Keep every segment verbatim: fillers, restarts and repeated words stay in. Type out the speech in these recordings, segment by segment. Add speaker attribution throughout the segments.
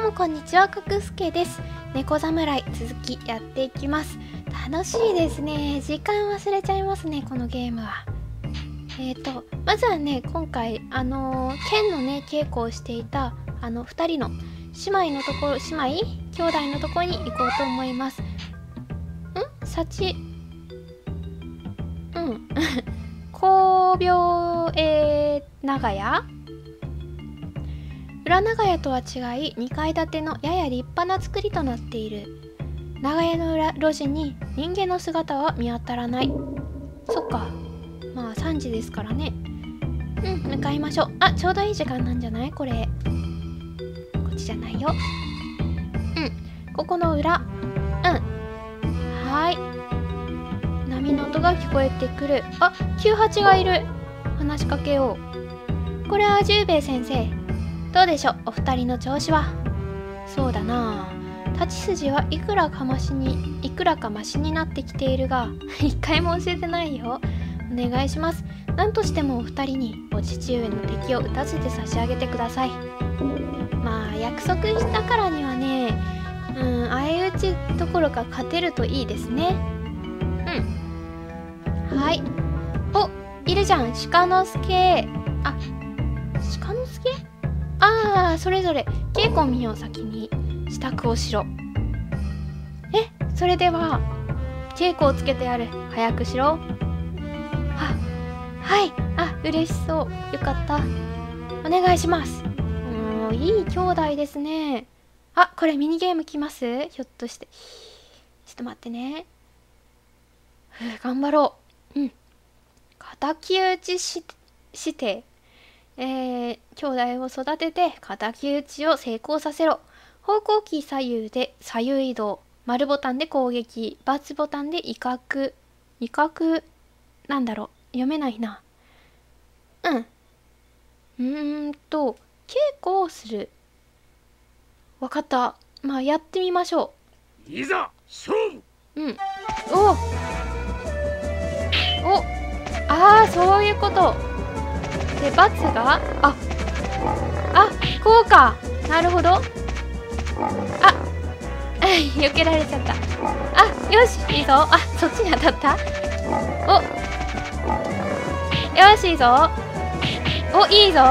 Speaker 1: もこんにちは、かくすけです。猫侍続きやっていきます。楽しいですね。時間忘れちゃいますね、このゲームは。えーとまずはね、今回あのー、剣のね稽古をしていたあのふたりの姉妹のところ、姉妹兄弟のところに行こうと思います。ん幸うん神病えー、長屋裏長屋とは違いにかい建てのやや立派な作りとなっている。長屋の裏路地に人間の姿は見当たらない。そっか、まあさんじですからね。うん向かいましょう。あ、ちょうどいい時間なんじゃないこれ。こっちじゃないよ。うんここの裏。うんはーい。波の音が聞こえてくる。あ、きゅうはちがいる。話しかけよう。これは十兵衛先生、どうでしょうお二人の調子は。そうだなあ、立ち筋はいくらかましにいくらかマシになってきているが一回も教えてないよ。お願いします。何としてもお二人にお父上の敵を撃たせて差し上げてください。まあ約束したからにはね、うん相打ちどころか勝てるといいですね。うんはい。お、いるじゃん鹿之助。あ、鹿之助。ああ、それぞれ稽古を見よう。先に支度をしろ。え、それでは稽古をつけてやる。早くしろ。は、はい。あ、嬉しそう。よかった。お願いします。もういい兄弟ですね。あ、これミニゲーム来ます？ひょっとして。ちょっと待ってね。ふう、頑張ろう。うん。敵討ちししてえー、兄弟を育てて敵討ちを成功させろ。方向キー左右で左右移動、丸ボタンで攻撃、×ボタンで威嚇。威嚇なんだろう、読めないな。うんうーんと稽古をする。わかった。まあやってみましょ
Speaker 2: う。いざ勝負。
Speaker 1: うんおおああ、そういうことで、×がああこうか。なるほど。あ避けられちゃった。あ、よしいいぞ。あ、そっちに当たった。およしいいぞ。お、いいぞ。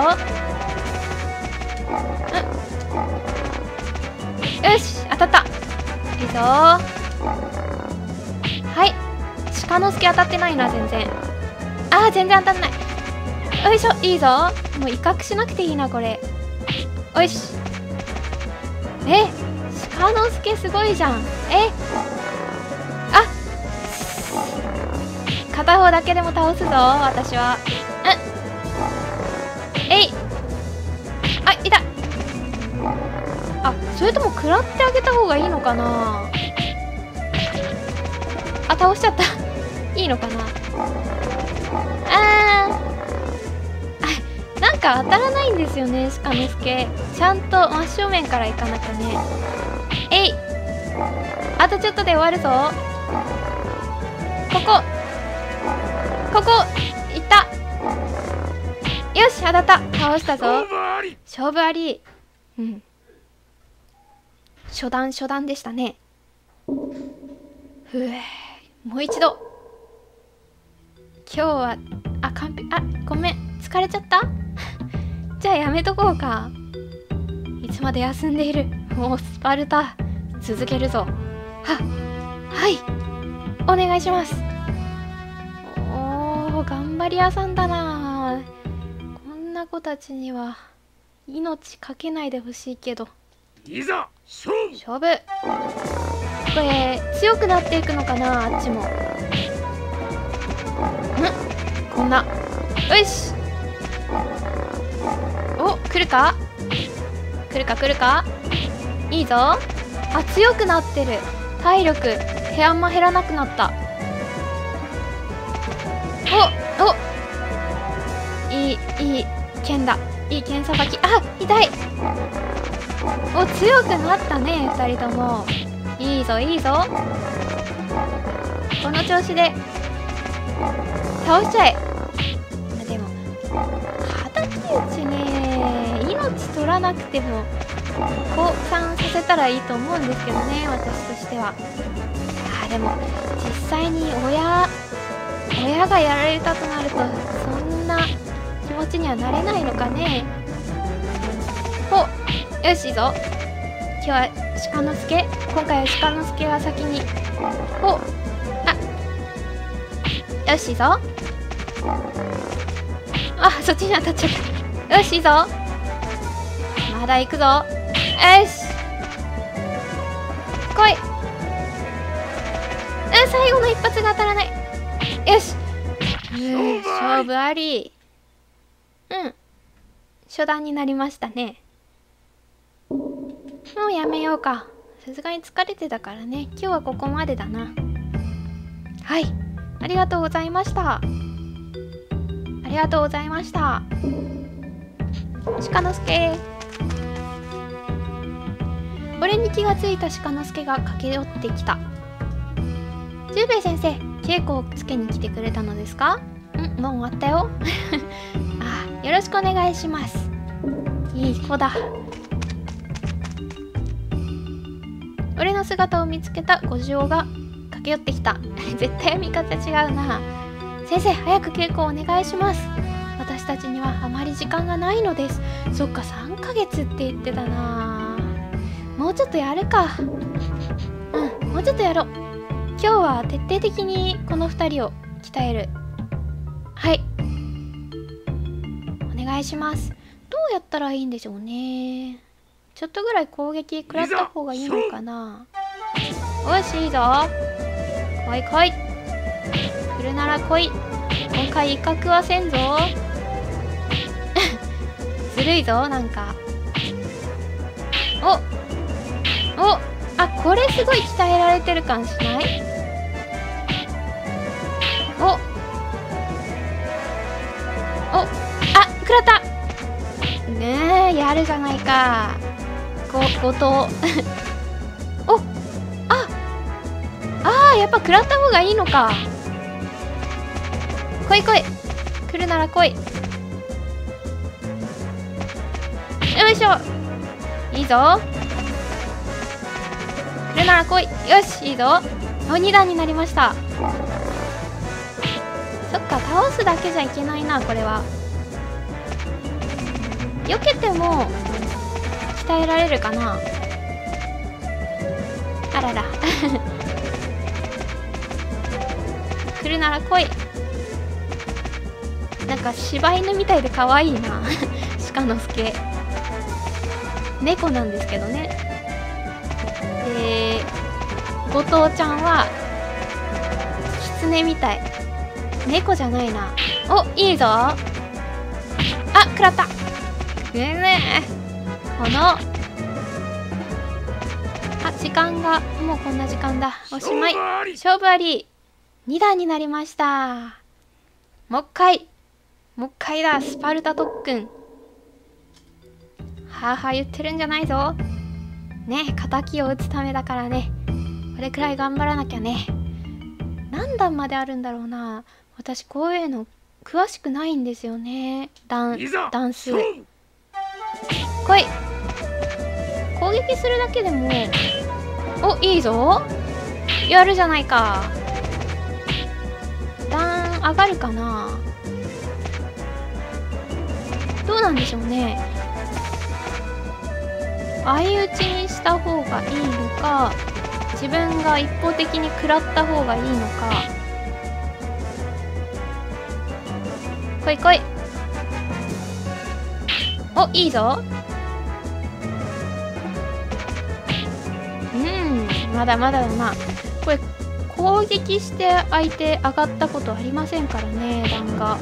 Speaker 1: うんよし当たった。いいぞ。はい。鹿之助当たってないな全然。あー全然当たんない。よいしょ、いいぞ。もう威嚇しなくていいなこれ。よし。え、鹿之助すごいじゃん。えあ、片方だけでも倒すぞ私は。うんえいあ、いた。あ、それとも食らってあげた方がいいのかな。あ、倒しちゃったいいのかな。あーなんか当たらないんですよね鹿之助。ちゃんと真正面から行かなきゃね。えいあとちょっとで終わるぞ。ここここいった。よし当たった。倒したぞ。勝負あり。うん初段初段でしたね。ふえもう一度。今日はあ完璧。あごめん疲れちゃったじゃあやめとこうか。いつまで休んでいる。もうスパルタ続けるぞ。ははいお願いします。おー頑張り屋さんだな。こんな子たちには命かけないでほしいけど。
Speaker 2: いざ勝負。
Speaker 1: 勝負。これ強くなっていくのかなあっちも。んこんな。よしお来るか来るか来るか。いいぞ。あ強くなってる。体力へあんま減らなくなった。おおいいいい剣だ。いい剣さばき。あ痛い。お強くなったねふたりとも。いいぞいいぞ。この調子で倒しちゃえ。でも敵討ちね命取らなくても降参させたらいいと思うんですけどね、私としては。あーでも実際に親親がやられたとなるとそんな気持ちにはなれないのかね。ほよしいいぞ。今日は鹿之助、今回は鹿之助が先に。ほあよしいいぞ。あ、そっちに当たっちゃった。よしいいぞ。まだ行くぞ。よし来い。うん、最後の一発が当たらない。よし、うん勝負あり。うん初段になりましたね。もうやめようか。さすがに疲れてたからね。今日はここまでだな。はい、ありがとうございました。ありがとうございました。鹿之助。俺に気がついた鹿之助が駆け寄ってきた。十兵衛先生、稽古をつけに来てくれたのですか？ん、もう終わったよ。あ、よろしくお願いします。いい子だ。俺の姿を見つけた五条が駆け寄ってきた。絶対見方違うな。先生、早く稽古をお願いします。私たちにはあまり時間がないのです。そっか、さんかげつって言ってたな。もうちょっとやるか。うん、もうちょっとやろう。今日は徹底的にこのふたりを鍛える。はい、お願いします。どうやったらいいんでしょうね。ちょっとぐらい攻撃食らった方がいいのかな。よしいいぞ。来い来い。来るなら来い。今回威嚇はせんぞ。ずるいぞなんか。おおあ、これすごい鍛えられてる感しない？おおあ、食らったねえ、やるじゃないか。ご後藤おああー、やっぱ食らった方がいいのか。来い来い。来るなら来い。よいしょ。いいぞ。来るなら来い。よし、いいぞ。お、に段になりました。そっか、倒すだけじゃいけないな、これは。避けても鍛えられるかな。あらら。来るなら来い。なんか柴犬みたいで可愛いな。鹿之助。猫なんですけどね。で、後藤ちゃんは狐みたい。猫じゃないな。お、いいぞ。あ、食らった。ねえねえ。このあ、時間がもうこんな時間だ。おしまい。勝負あり。に段になりました。もう一回。もう一回だ。スパルタ特訓。はあはあ言ってるんじゃないぞ。ね、敵を撃つためだからね。これくらい頑張らなきゃね。何段まであるんだろうな。私こういうの詳しくないんですよね。段段数。来い。攻撃するだけでも。お、いいぞ。やるじゃないか。段上がるかな。どうなんでしょうね。相打ちにした方がいいのか、自分が一方的に食らった方がいいのか。来い来い。お、いいぞ。うん、まだまだだな。これ攻撃して相手上がったことありませんからね、段が。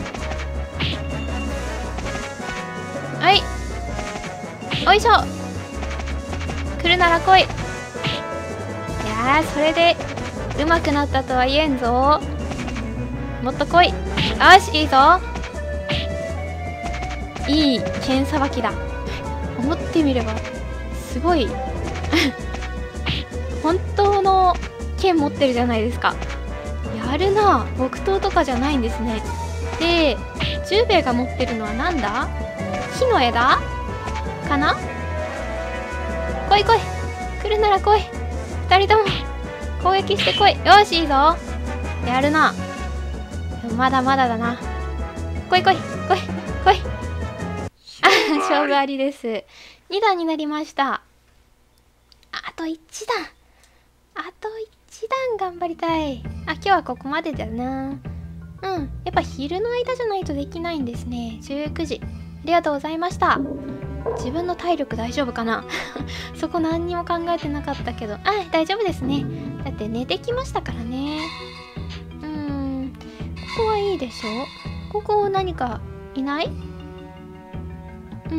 Speaker 1: はい、おいしょ。来るなら来い。いやー、それで上手くなったとは言えんぞ。もっと来い。よし、いいぞ。いい剣さばきだ。思ってみればすごい本当の剣持ってるじゃないですか。やるな。木刀とかじゃないんですね。で、十兵衛が持ってるのはなんだ？木の枝かな？ 来い来い。来るなら来い。二人とも攻撃してこい。よし、いいぞ。やるな。まだまだだな。来い来い来い来い。あ、勝負ありです。に段になりました。あといち段。あといち段頑張りたい。あ、今日はここまでだな。うん。やっぱ昼の間じゃないとできないんですね。じゅうくじ。ありがとうございました。自分の体力大丈夫かなそこ何にも考えてなかったけど。あ、大丈夫ですね。だって寝てきましたからね。うーん。ここはいいでしょ。ここ何かいない？うん。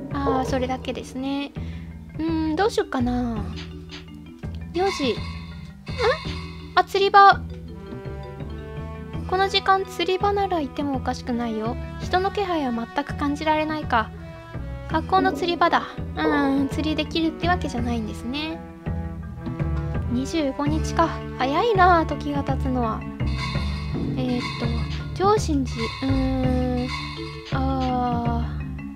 Speaker 1: ああ、それだけですね。うーん、どうしよっかな。よじ。ん？あ、釣り場。この時間釣り場ならいてもおかしくないよ。人の気配は全く感じられないか。学校の釣り場だ。うーん、釣りできるってわけじゃないんですね。にじゅうごにちか。早いな、時が経つのは。えー、っと、上心寺。うーん、あ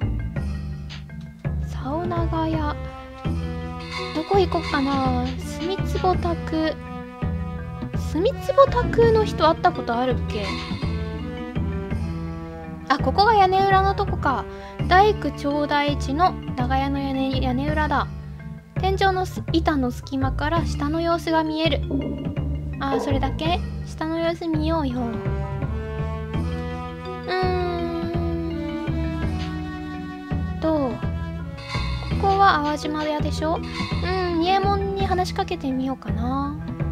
Speaker 1: ー、竿長屋。どこ行こっかな。墨壺宅。墨壺宅の人会ったことあるっけ？あ、ここが屋根裏のとこか。大工長大地の長屋の屋根、屋根裏だ。天井の板の隙間から下の様子が見える。あー、それだけ？下の様子見ようよ。うーんと、ここは淡島屋でしょ。うん、仁右衛門に話しかけてみようかな。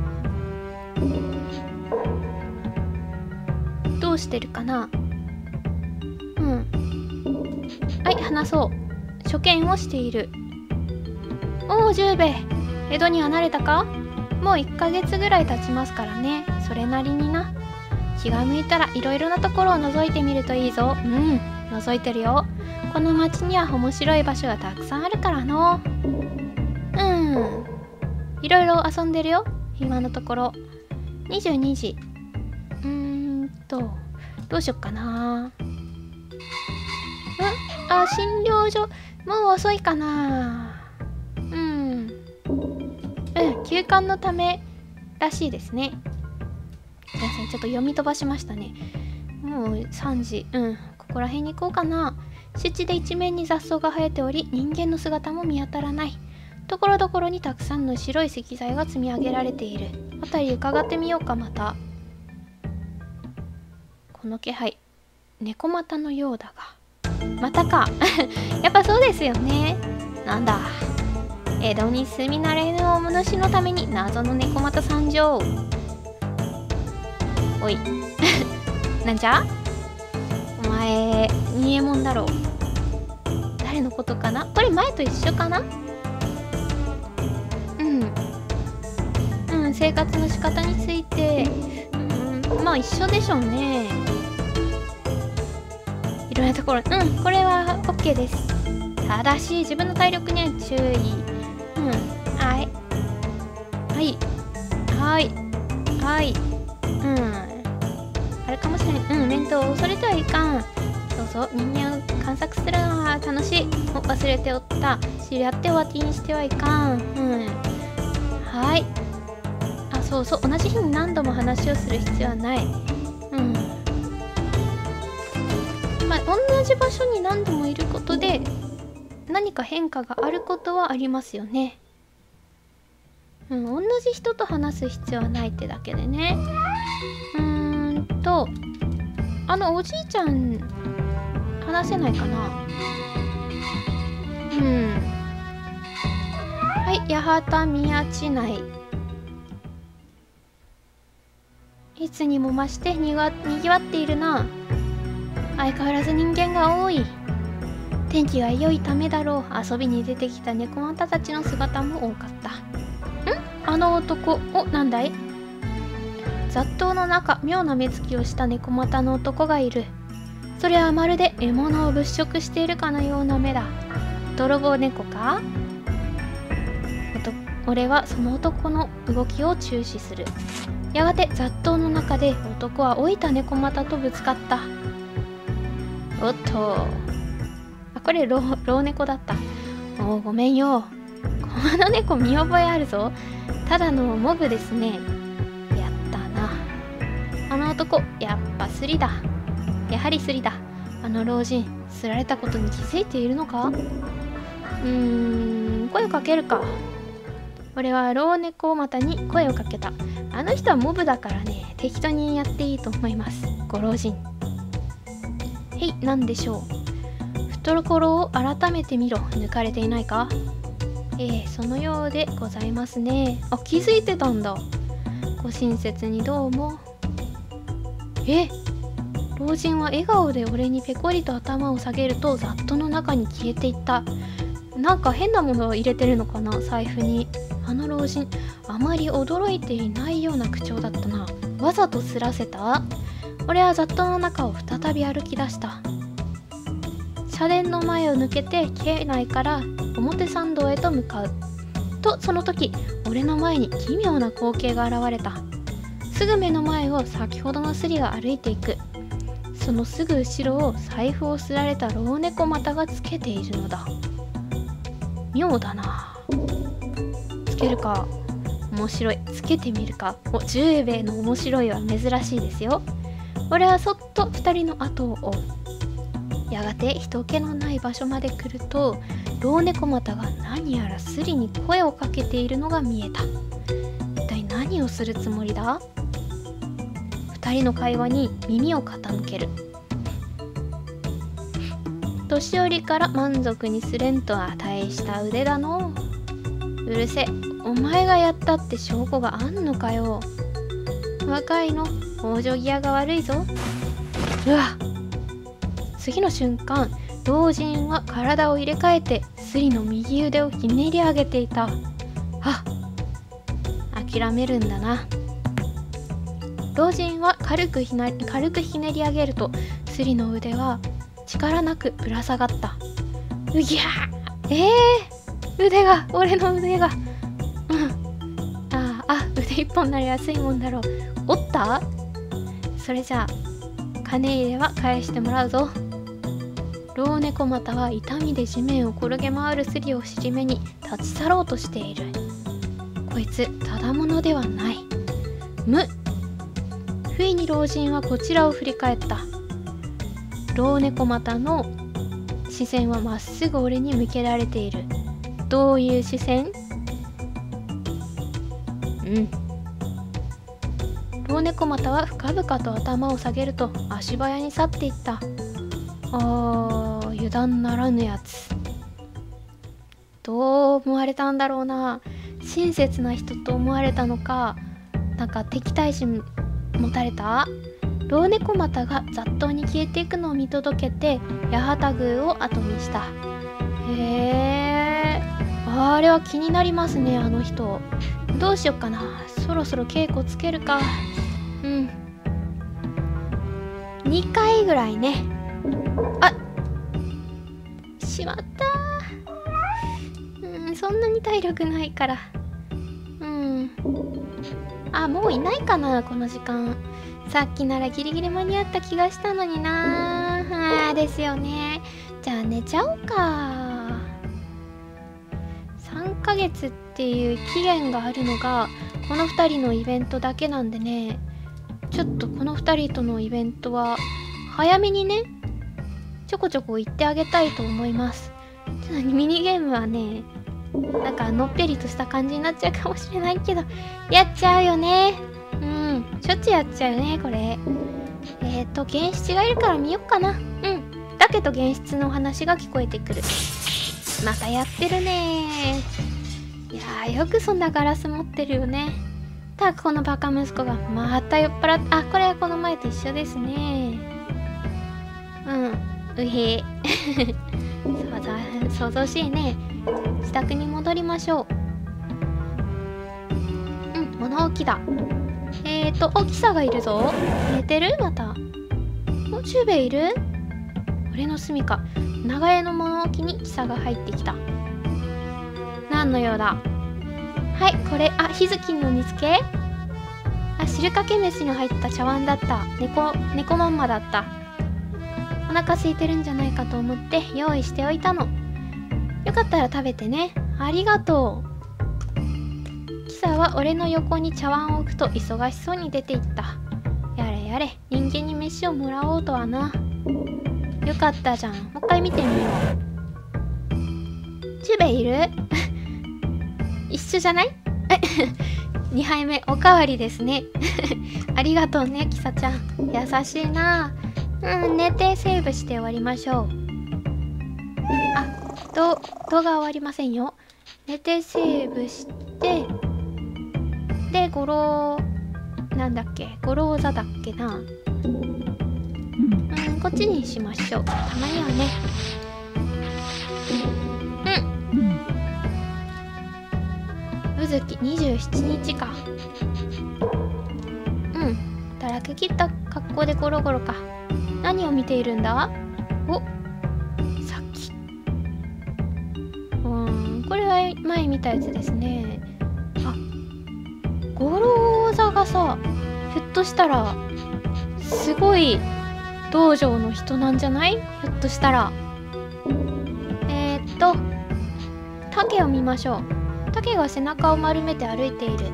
Speaker 1: どうしてるかな。うん。はい、話そう。初見をしている。おお、十兵衛。江戸には慣れたか？もういっかげつぐらい経ちますからね。それなりにな。気が向いたらいろいろなところを覗いてみるといいぞ。うん、覗いてるよ。この町には面白い場所がたくさんあるからの。うん。いろいろ遊んでるよ。今のところ。にじゅうにじ。うーんと、どうしよっかな。ん？あ、診療所。もう遅いかな。うん。うん、休館のためらしいですね。すいません、ちょっと読み飛ばしましたね。もうさんじ。うん、ここら辺に行こうかな。湿地で一面に雑草が生えており、人間の姿も見当たらない。ところどころにたくさんの白い石材が積み上げられている。あたり伺ってみようか、また。この気配、猫股のようだが。またか。やっぱそうですよね。なんだ。江戸に住み慣れぬお主のために謎の猫股参上。おい。なんじゃ？お前、仁右衛門だろう。誰のことかな？これ前と一緒かな？うん。うん、生活の仕方について、うん、まあ一緒でしょうね。いろんなところ、うん、これは OK です。ただし、自分の体力には注意。うん、はい。はい。はい。はい。うん。あれかもしれない。うん、面倒を恐れてはいかん。そうそう、人間を観察するのは楽しい。も忘れておった。知り合って終わりにしてはいかん。うん。はい。あ、そうそう、同じ日に何度も話をする必要はない。うん。まあ、同じ場所に何度もいることで、何か変化があることはありますよね。うん、同じ人と話す必要はないってだけでね。うーんと、あのおじいちゃん、話せないかな。うん。はい、八幡宮地内。いつにも増してにわ、にぎわっているな。相変わらず人間が多い。天気が良いためだろう。遊びに出てきた猫股たちの姿も多かった。ん？あの男、お、なんだい？雑踏の中、妙な目つきをした猫股の男がいる。それはまるで獲物を物色しているかのような目だ。泥棒猫か？俺はその男の動きを注視する。やがて雑踏の中で男は老いた猫股とぶつかった。おっと。あ、これ老、老猫だった。おう、ごめんよ。 あの猫見覚えあるぞ。ただのモブですね。やったな。あの男やっぱスリだ。やはりスリだ。あの老人すられたことに気づいているのか。うーん声をかけるか。俺は老猫股に声をかけた。あの人はモブだからね、適当にやっていいと思います、ご老人。へい、なんでしょう。懐を改めてみろ。抜かれていないか。ええ、そのようでございますね。あ、気づいてたんだ。ご親切にどうも。え、老人は笑顔で俺にペコリと頭を下げると、ザットの中に消えていった。なんか変なものを入れてるのかな、財布に。あの老人、あまり驚いていないような口調だったな。わざとすらせた？俺はザットの中を再び歩き出した。社殿の前を抜けて境内から表参道へと向かうと、その時俺の前に奇妙な光景が現れた。すぐ目の前を先ほどのスリが歩いていく。そのすぐ後ろを財布をすられた老猫股がつけているのだ。妙だな。つけるか。面白い。つけてみるか。お、じゅうべいの面白いは珍しいですよ。俺はそっとふたりの後を追う。やがて人気のない場所まで来ると、老猫股が何やらスリに声をかけているのが見えた。一体何をするつもりだ？二人の会話に耳を傾ける。年寄りから満足にすれんと値した腕だの。うるせえ、お前がやったって証拠があんのかよ。若いの往生際が悪いぞ。うわっ、次の瞬間、老人は体を入れ替えてスリの右腕をひねり上げていた。あっ、諦めるんだな。老人は軽くひな軽くひねり上げると、スリの腕は力なくぶら下がった。うぎゃー、えー、腕が、俺の腕が、うん、ああ、腕一本なら安いもんだろう。折った？それじゃあ金入れは返してもらうぞ。老猫股は痛みで地面を転げ回るスリを尻目に立ち去ろうとしている。こいつただものではない。む。不意に老人はこちらを振り返った。老猫股の視線はまっすぐ俺に向けられている。どういう視線？うん。老猫股は深々と頭を下げると足早に去っていった。あー、油断ならぬやつ。どう思われたんだろうな。親切な人と思われたのか、なんか敵対心持たれた？老猫股が雑踏に消えていくのを見届けて八幡宮を後にした。へえ、あれは気になりますね、あの人。どうしよっかな。そろそろ稽古つけるか。うん、にかいぐらいね。あ、しまったー。うん、そんなに体力ないから。うん、あ、もういないかな、この時間。さっきならギリギリ間に合った気がしたのになー。あーですよね。じゃあ寝ちゃおうか。さんかげつっていう期限があるのがこのふたりのイベントだけなんでね、ちょっとこのふたりとのイベントは早めにね、ちょこちょこ行ってあげたいと思います。ちょっとミニゲームはね、なんかのっぺりとした感じになっちゃうかもしれないけど、やっちゃうよね。うん、しょっちゅうやっちゃうよね、これ。えっと、原七がいるから見よっかな。うん。だけど原七のお話が聞こえてくる。またやってるねー。いやー、よくそんなガラス持ってるよね。ただこのバカ息子がまた酔っ払って、あ、これはこの前と一緒ですね。うん、うへー。想像しいね。自宅に戻りましょう。うん、物置だ。えーと、お、キサがいるぞ。寝てる？また。お、ジュベいる？俺の住みか。長屋の物置にキサが入ってきた。何の用だ？はい、これ、あ、日月の煮付け？あ、汁かけ飯の入った茶碗だった。猫、猫まんまだった。お腹空いてるんじゃないかと思って用意しておいたの。よかったら食べてね。 ありがとう。キサは俺の横に茶碗を置くと忙しそうに出ていった。やれやれ、人間に飯をもらおうとはな。よかったじゃん。もう一回見てみよう。ジュベいる一緒じゃないにはいめおかわりですね。ありがとうね、キサちゃん。優しいな。うん、寝てセーブして終わりましょう。あ、ど動画終わりませんよ。寝てセーブして、で、ゴロー、なんだっけ、ゴローザだっけな。うん、こっちにしましょう。たまにはね。うん。うずきにじゅうしちにちか。うん。働き切った格好でゴロゴロか。何を見ているんだ？お、さっき。うーん、これは前見たやつですね。あ、ゴローザがさ、ひょっとしたらすごい道場の人なんじゃない？ひょっとしたら。えー、っとタケを見ましょう。タケが背中を丸めて歩いている。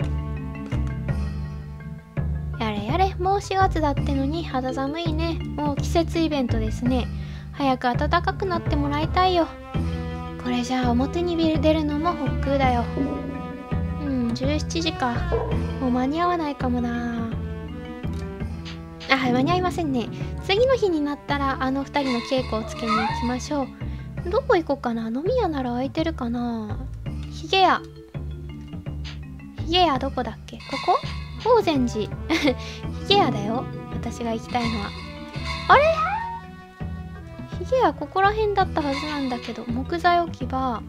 Speaker 1: やれやれ、もうしがつだってのに肌寒いね。もう季節イベントですね。早く暖かくなってもらいたいよ。これじゃあ表に出るのも億劫だよ。うん、じゅうしちじか。もう間に合わないかもな。あ、はい、間に合いませんね。次の日になったらあの二人の稽古をつけに行きましょう。どこ行こうかな。飲み屋なら空いてるかな。ひげ屋。ひげ屋どこだっけ？ここ？法善寺。ひげ屋だよ。私が行きたいのは。あれ？ひげ屋ここら辺だったはずなんだけど、木材置き場。あ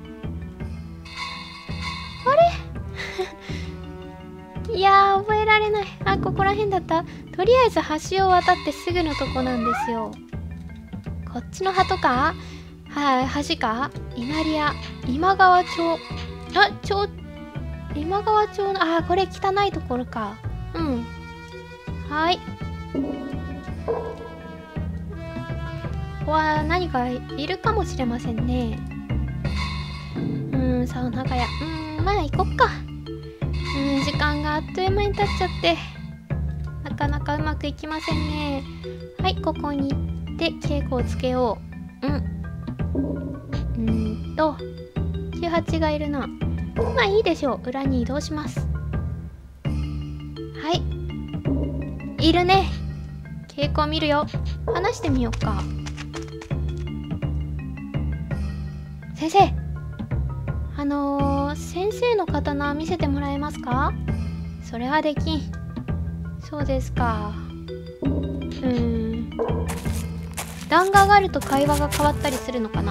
Speaker 1: れいやー、覚えられない。あ、ここら辺だった。とりあえず橋を渡ってすぐのとこなんですよ。こっちの鳩か？はい、橋か？稲荷屋。今川町。あ、町、今川町の、あー、これ汚いところか。うん。はい。ここは何かいるかもしれませんね。うーん、サウナがや。うーん、まあ行こっか。うーん、時間があっという間に経っちゃって。なかなかうまくいきませんね。はい、ここに行って稽古をつけよう。うん。うーんと、きゅうはちがいるな。まあいいでしょう。裏に移動します。はい。いるね。稽古を見るよ。話してみようか。先生。あのー、先生の刀見せてもらえますか？それはできん。そうですか。うーん。弾が上がると会話が変わったりするのかな。うん。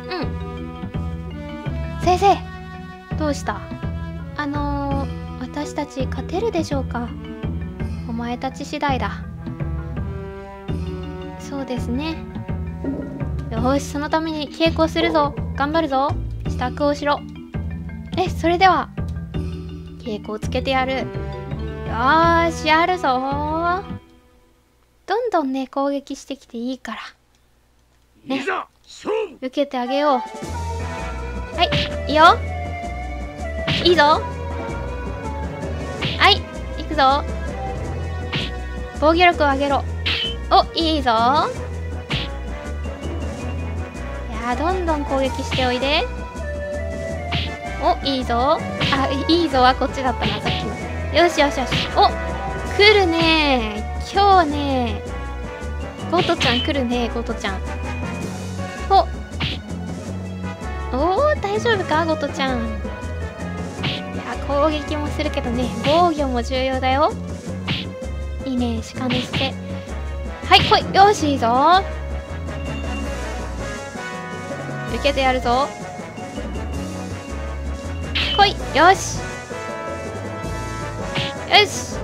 Speaker 1: 先生。どうした？あのー、私たち勝てるでしょうか？お前たち次第だ。そうですね。よーし、そのために稽古するぞ。頑張るぞ。支度をしろ。え、それでは稽古をつけてやる。よーし、やるぞー。どんどんね、攻撃してきていいからね。
Speaker 2: いざ勝負。
Speaker 1: 受けてあげよう。はい、いいよ。いいぞ。はい、行くぞ。防御力を上げろ。お、いいぞ。いやー、どんどん攻撃しておいで。お、いいぞ。あ、いいぞはこっちだったな、さっきの。よしよしよし。お、来るねー。今日ねー。ゴトちゃん来るねー、ゴトちゃん。お、おー、大丈夫か、ゴトちゃん。攻撃もするけどね、防御も重要だよ。いいね、鹿之助。はい、来い。よし、いいぞ。受けてやるぞ。来い。よし。よし。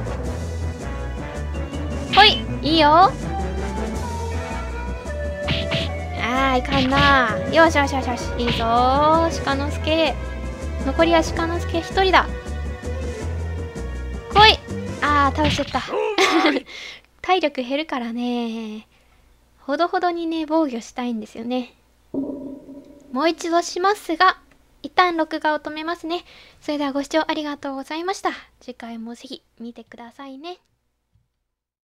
Speaker 1: 来い。いいよ。あー、いかんな。よしよしよしよし。いいぞ。鹿之助。残りは鹿之助一人だ。来い。あー、倒しちゃった体力減るからね。ほどほどにね、防御したいんですよね。もう一度しますが、 一旦録画を止めますね。それではご視聴ありがとうございました。次回もぜひ見てくださいね。